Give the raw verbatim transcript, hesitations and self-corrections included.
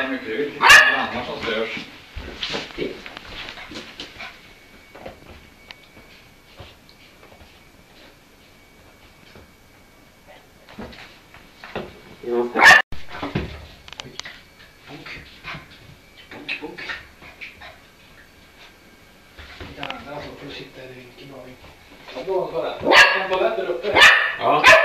här mycket. Det är lite grannar som störs. Ja. Bok. Bok, bok. Jävlar alltså, för att sitta i rinken. Ja, då var det. Den var lätt där uppe. Ja.